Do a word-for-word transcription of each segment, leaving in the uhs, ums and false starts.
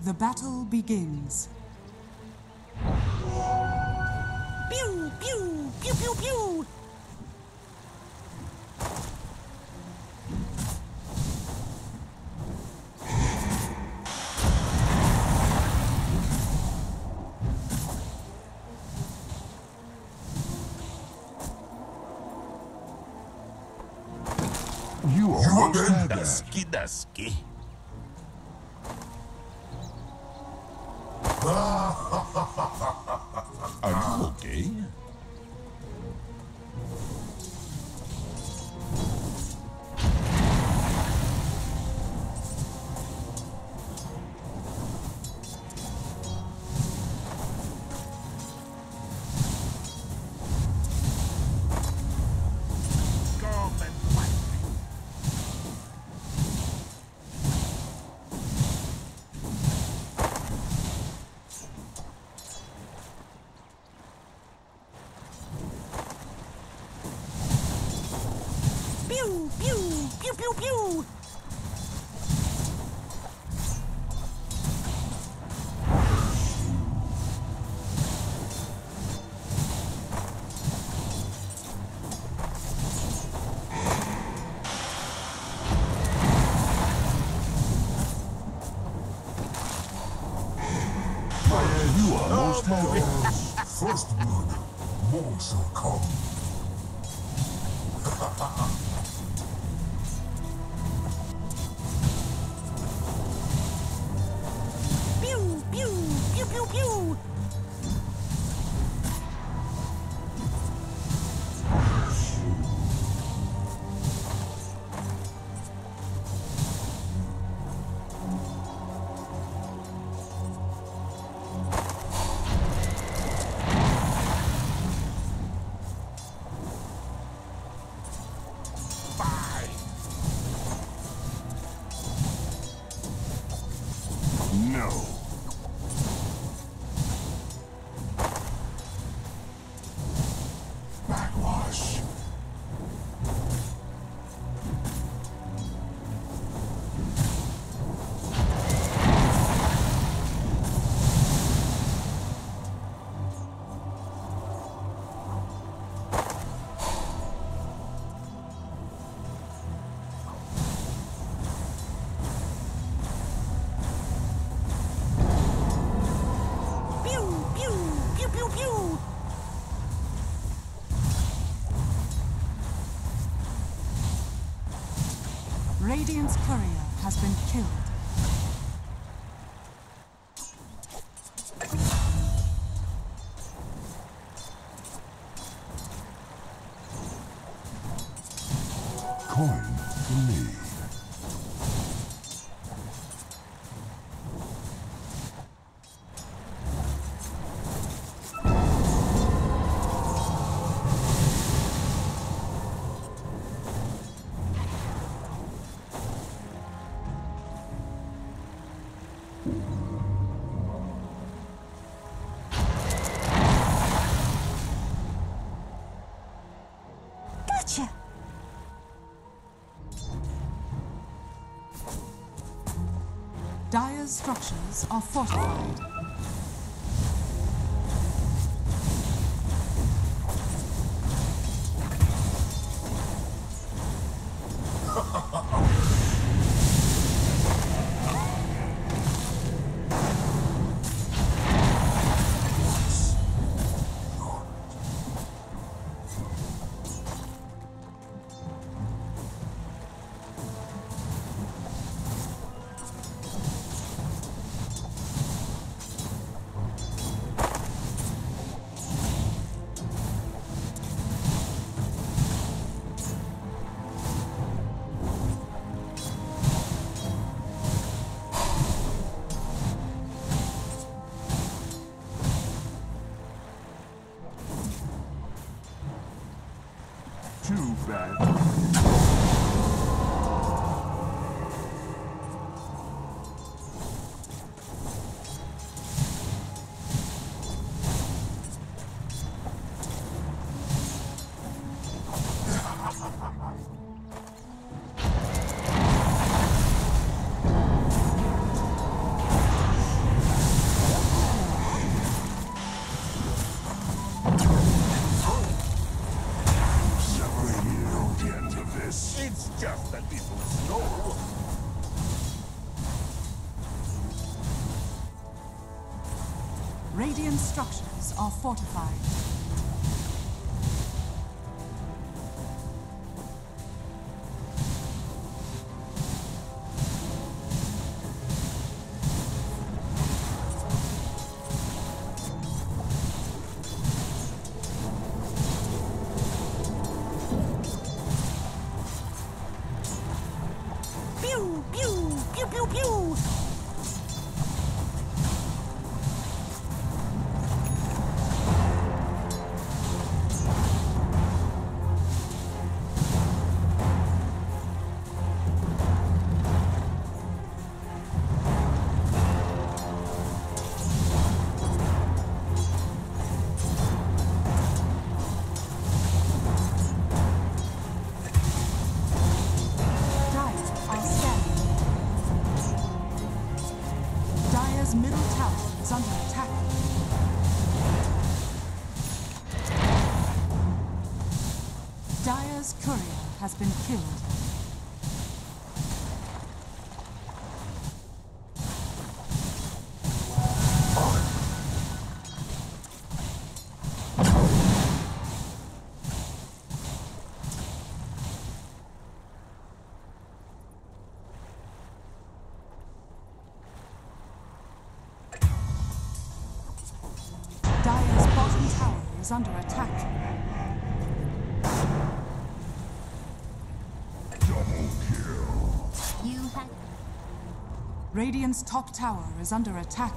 The battle begins. Pew, pew, pew, pew, pew. You are again? Dusky, dusky. Are you okay? Pew, pew, pew, pew, pew. You are most welcome. First blood, more shall come. Pew, pew, pew, pew, pew. No. Backwash. Pew, pew, pew, pew, pew. Radiant's courier has been killed. Coin the lead. Gotcha. Dire's structures are fortified. Too bad. Radiant structures are fortified. Pew, pew, pew, pew, pew. Dire's middle tower is under attack. Dire's courier has been killed. Dire's bottom tower is under attack. Double kill. You had Radiant's top tower is under attack.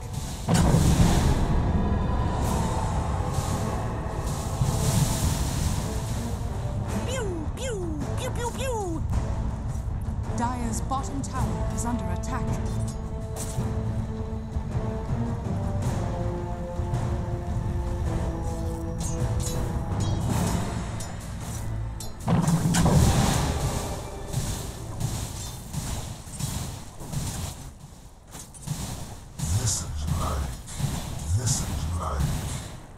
pew, pew, pew, pew, pew. Dire's bottom tower is under attack. This is life. This is life.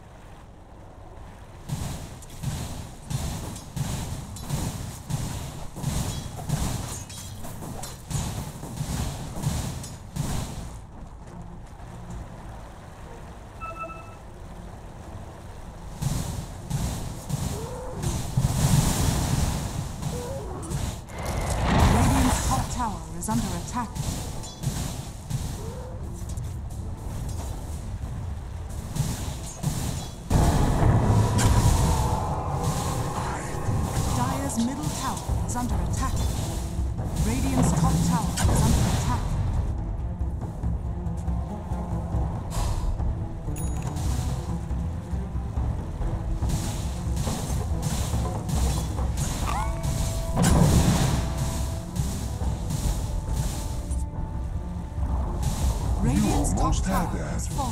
Radiant's top tower is under attack. Dire's middle tower is under attack. Radiant's top tower is under attack. Radiant's top almost had tower that. has fallen.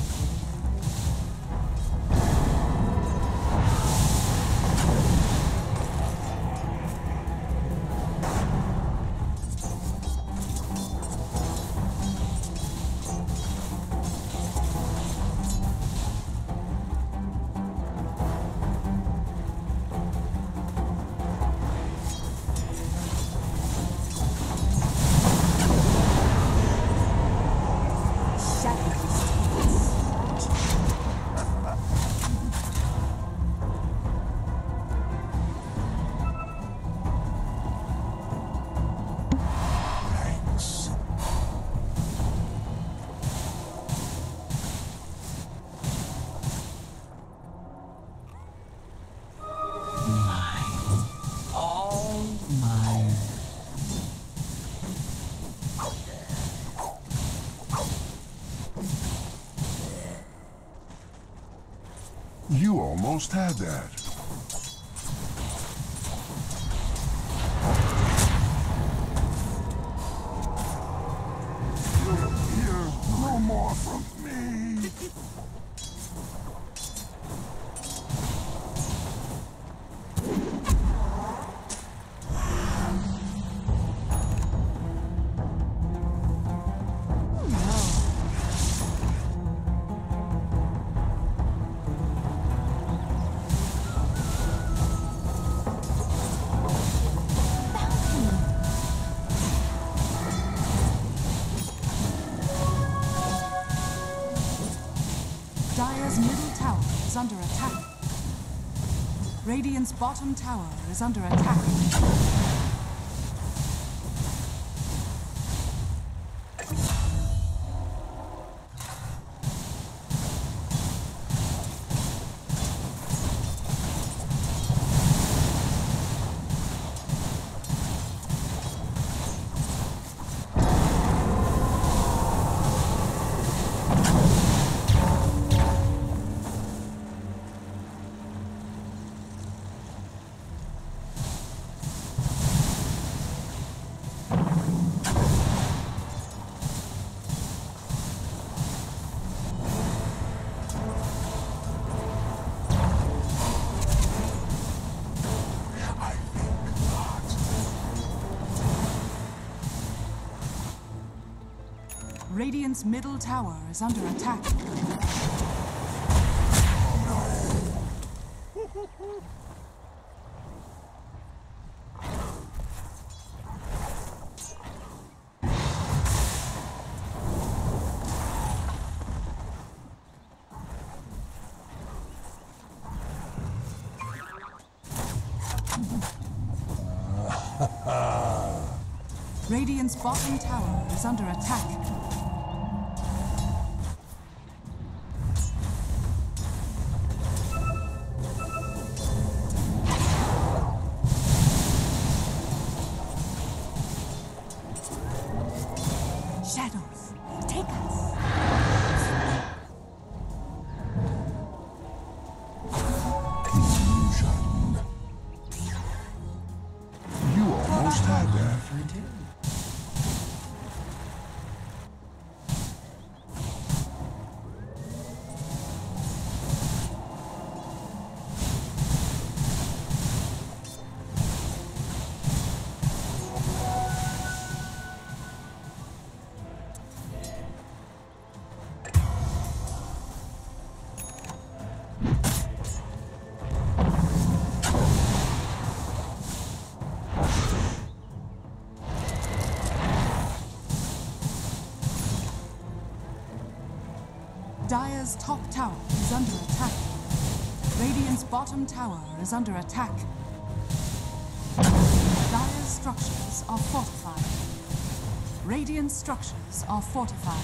Thanks. All mine. You almost had that. You'll hear no more from me. Dire's middle tower is under attack. Radiant's bottom tower is under attack. Radiant's middle tower is under attack. Radiant's bottom tower is under attack. Shadows, take us. Illusion. You almost had that. Dire's top tower is under attack. Radiant's bottom tower is under attack. Dire's structures are fortified. Radiant structures are fortified.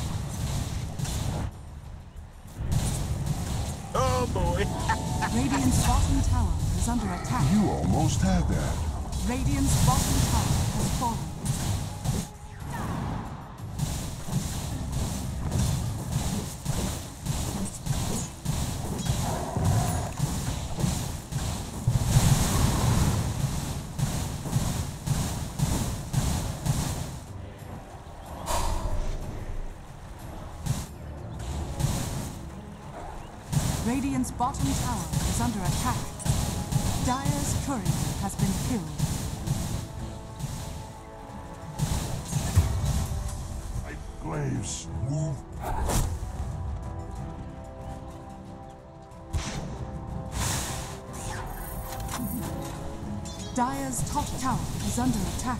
Oh boy. Radiant's bottom tower is under attack. You almost had that. Radiant's bottom tower has fallen. Radiant's bottom tower is under attack. Dire's courier has been killed. Glaives, move past. Dire's top tower is under attack.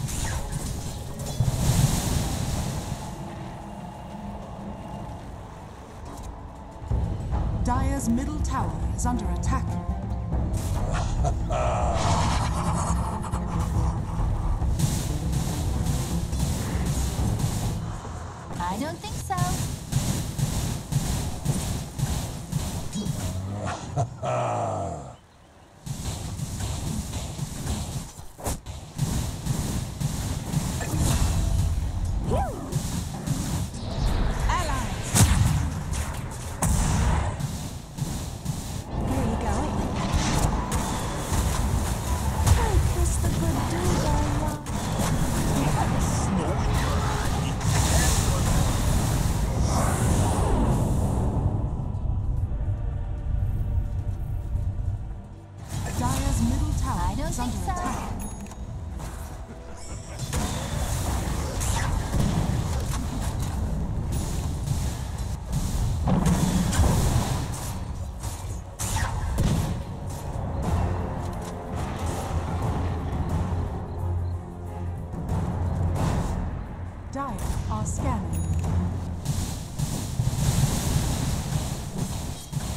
Dire's middle tower is under attack. I don't think so. Dire's middle tower I don't is think under so. attack. Dire are scanning.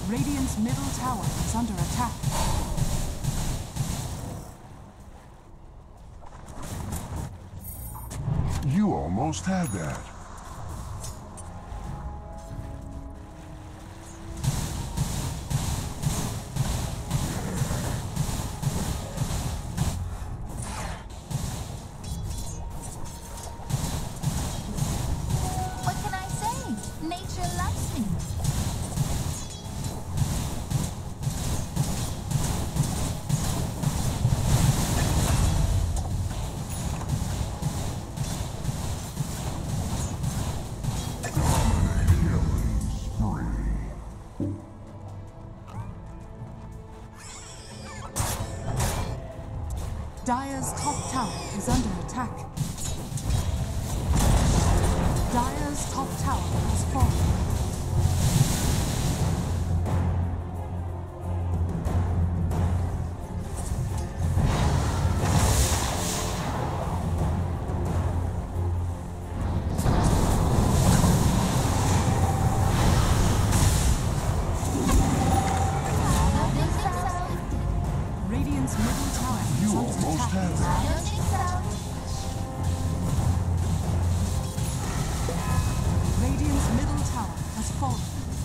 Radiant's middle tower is under attack. You almost had that. What can I say? Nature loves me. Dire's top tower is under attack. Dire's top tower has fallen. I don't think so. Radiant's middle tower You is under almost attack. had that. I don't think so. Radiant's middle tower has fallen.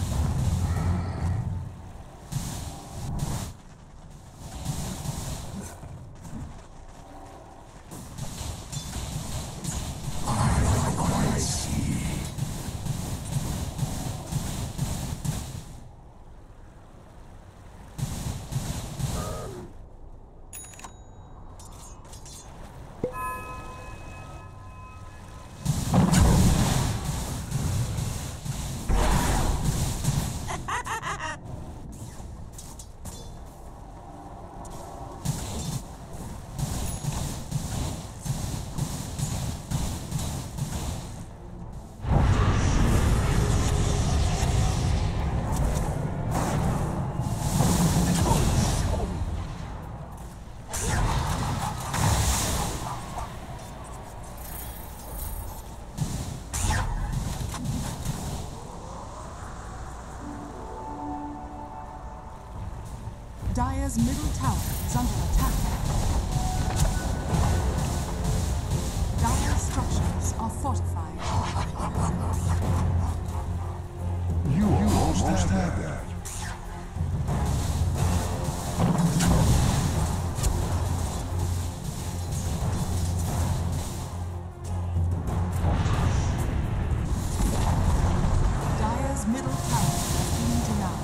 Dire's middle tower is under attack. Dire's structures are fortified. You almost had that. Dire's middle tower has been denied.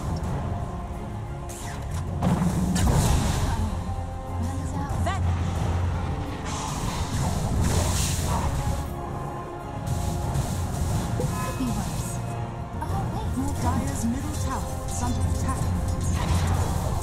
Runs out. That Could be worse. Oh, wait. Dire's middle tower is under attack.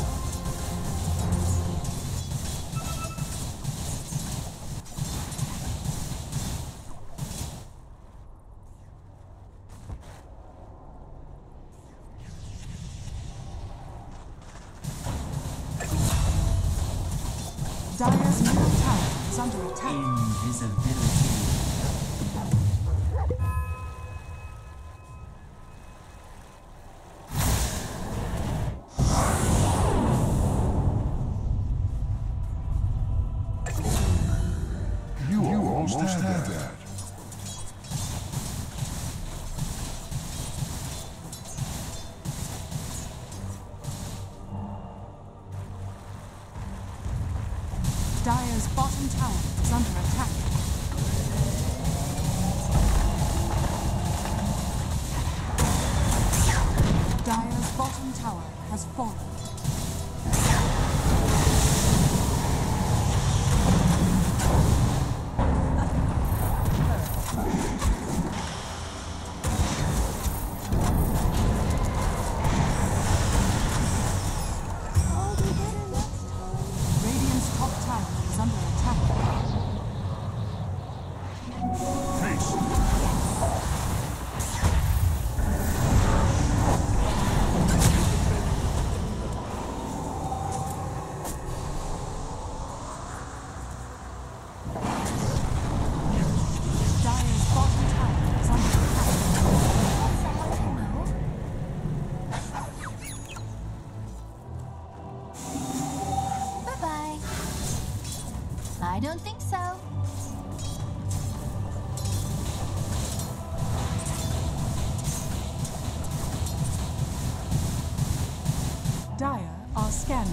Dire's middle tower is under attack. Invisibility. You almost had that. Dire's bottom tower is under attack. Dire's bottom tower has fallen. Radiant's top tower is under attack. I don't think so. Dire are scanning.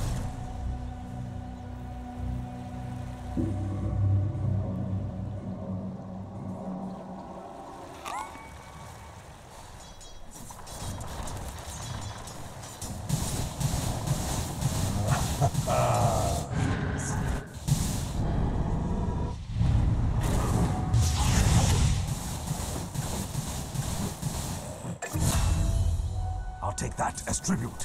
I'll take that as tribute.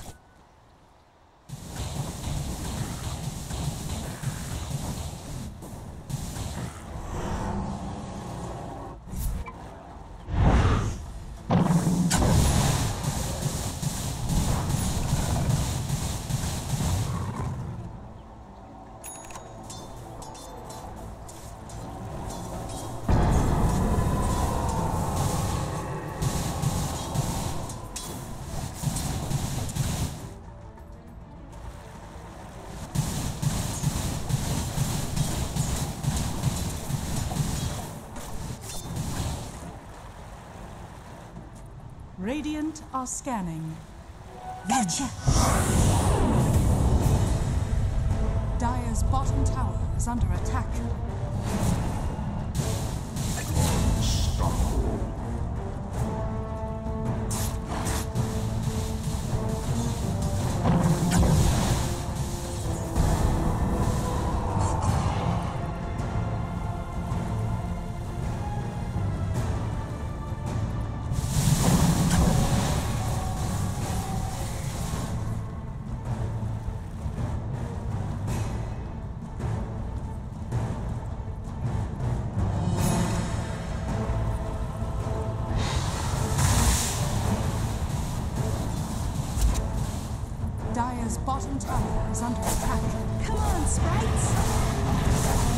Radiant are scanning. Gotcha. Dire's bottom tower is under attack. Dire's bottom tower is under attack. Come on, sprites.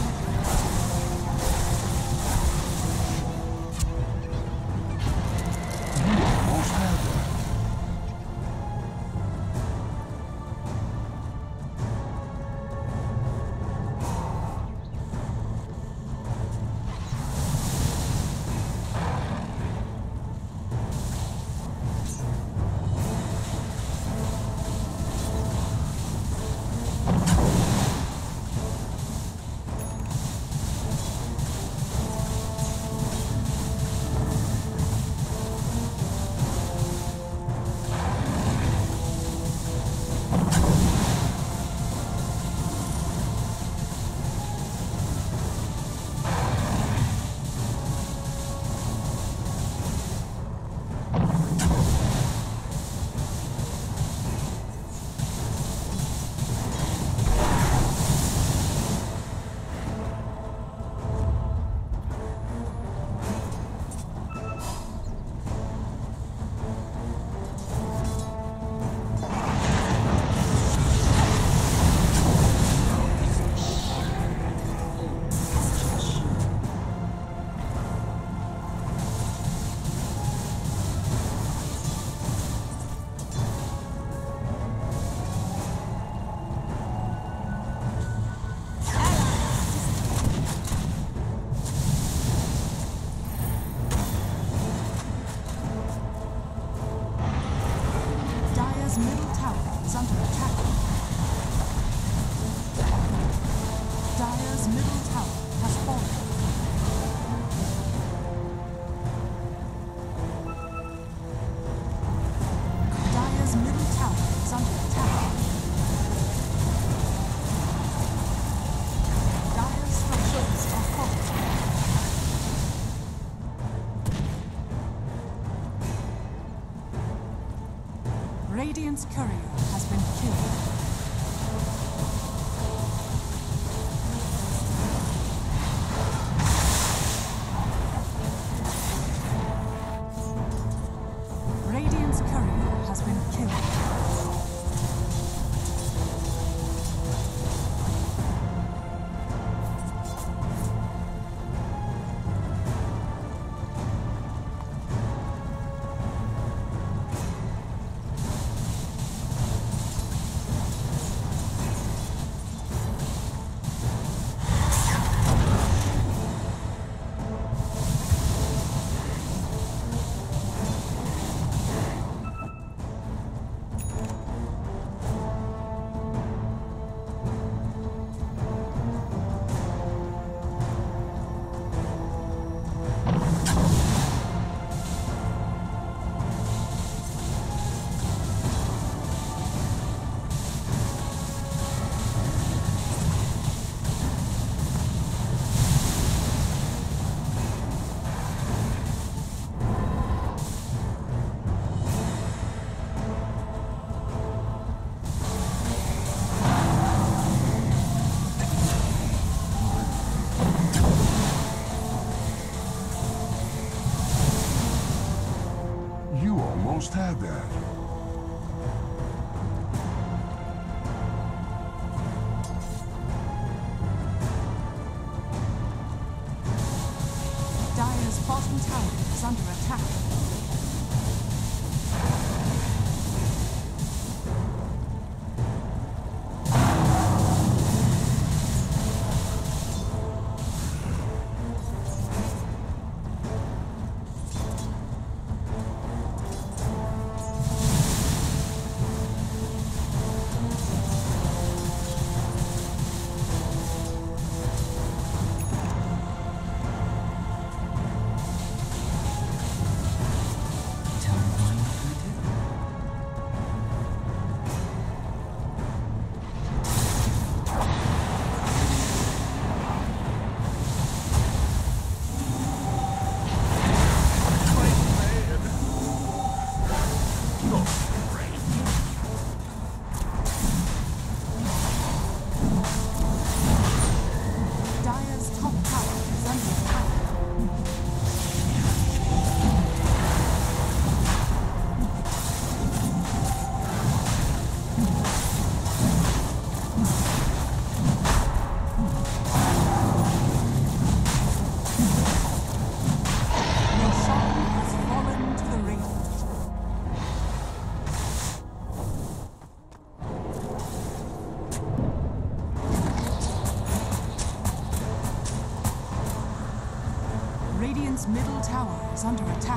Dire's middle tower is under attack. Dire's middle tower has fallen. Dire's middle tower is under attack. Dire's structures are falling. Radiant's courier has been killed. Radiant's courier has been killed. almost had that. Dire's bottom tower is under attack. Radiant's middle tower is under attack.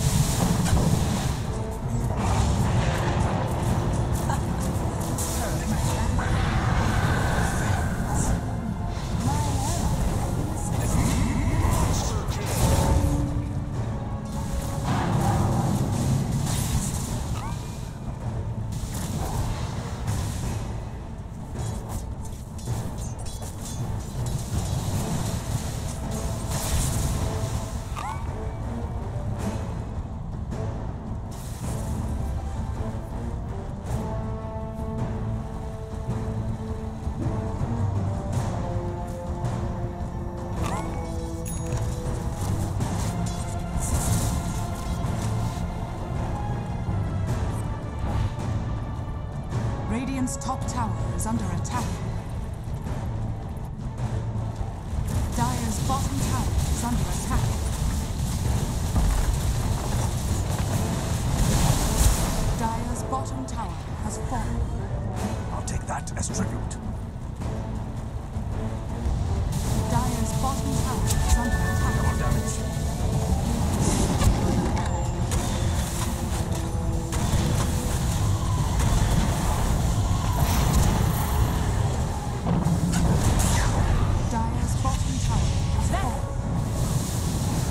Radiant's top tower is under attack. Dire's bottom tower is under attack. Dire's bottom tower has fallen. I'll take that as tribute. Dire's bottom tower is under attack. More damage. Dire's bottom tower has fallen.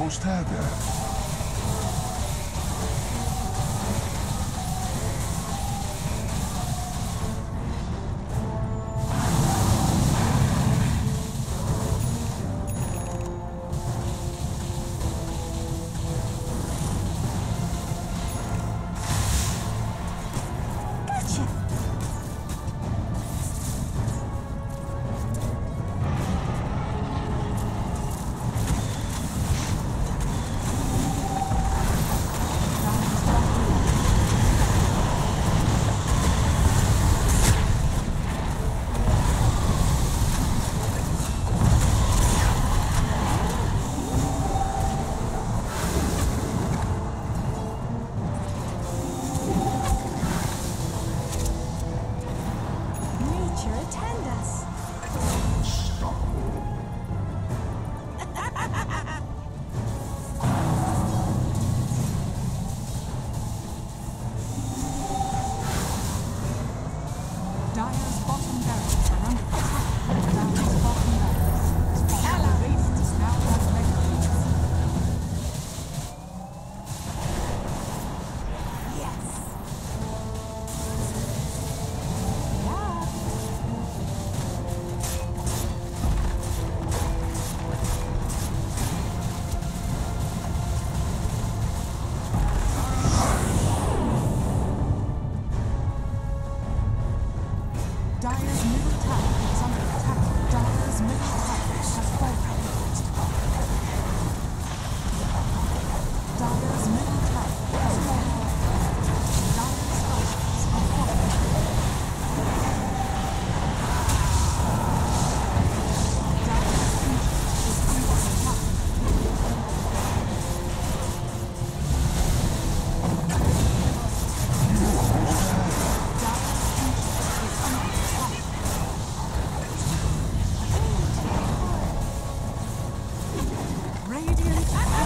almost had that. Gotcha. Nature attend us. Dire's bottom barracks are under attack. Dire's bottom barracks. The Wraith is now on regulars. Yes. Dire's middle tower is under attack. Dire's middle tower has fallen. Dire's middle tower has fallen. Dire's structures are falling. Dire's future is under attack. Dire's future is under attack. Radiant